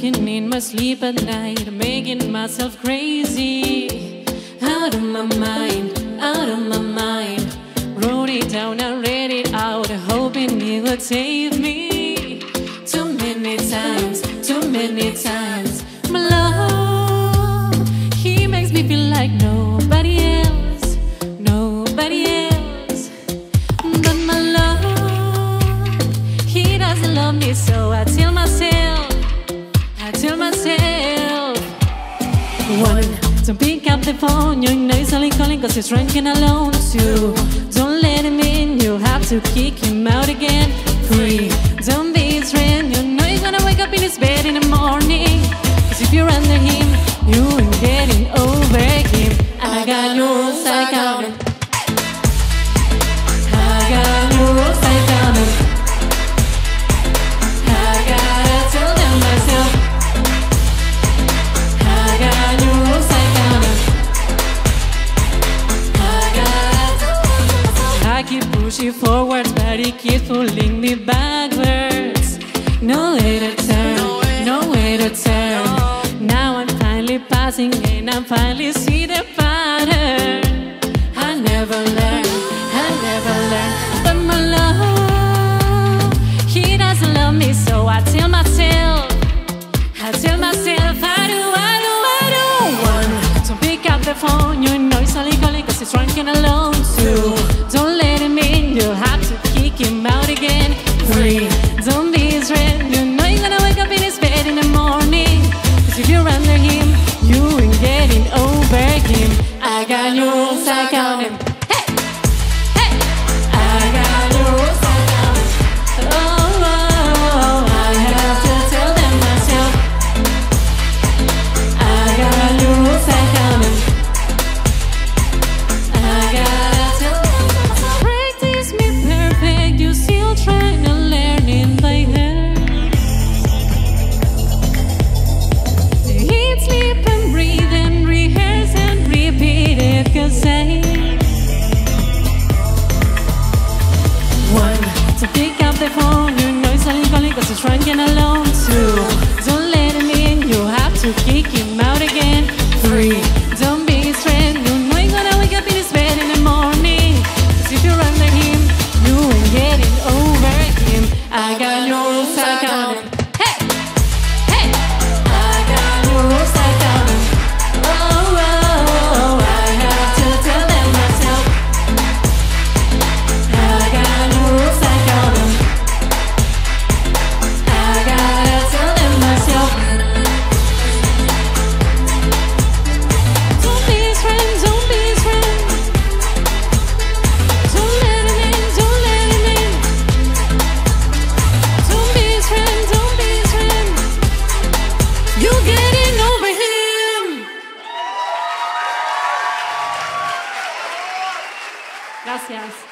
talking in my sleep at night, making myself crazy. Out of my mind, out of my mind. Wrote it down and read it out, hoping it would save me. Too many times, too many times. My love, he makes me feel like nobody else, nobody else. But my love, he doesn't love me, so I tell myself, one, don't pick up the phone, you know he's only calling cause he's drunk and alone. Two, don't let him in, you have to kick him out again. Three, don't be his friend, you know he's gonna wake up in his bed in the morning. Cause if you're under him, you ain't getting over him. I got your rules, I got them. I got your rules, I got them. I gotta tell them myself. I got your rules, I got them. I gotta tell them myself. I keep pushing forward, but he keeps pulling me backwards. No way to turn, no way to turn. Now I'm finally passing and I finally see the pattern. I never learn, but my love, he doesn't love me, so I tell myself, I do. One, don't pick up the phone, you know he's only calling cause he's drunk and alone. Two, don't let him in, you have to kick him out again. Three, don't be his friend, you know you're gonna wake up in his bed in the morning. Cause if you're under him, you ain't getting over him. I got your rules, I got them. Hey, hey, I got your rules, I got them. Oh, I have to tell them myself. I got your rules, I got them. I gotta tell them myself. Practice me perfect, you still trying to learn it by heart. Eat, sleep and breathe and rehearse and repeat it, cause one, to pick up the phone, you know he's only calling cause he's drunk and alone. Two, don't let him in, you have to kick him out again. Three, don't be his friend, you know he's gonna wake up in his bed in the morning. Cause if you're under him, you ain't getting over him. I got your rules, I got them. Hey, hey, I got your rules, I got them. Oh, I have to tell them myself. I got your rules, I got them. I gotta tell them myself. Don't be his friend, don't be his friend. Don't let him in, don't let him in. Don't be his friend, don't be his friend. You're getting over him. Gracias.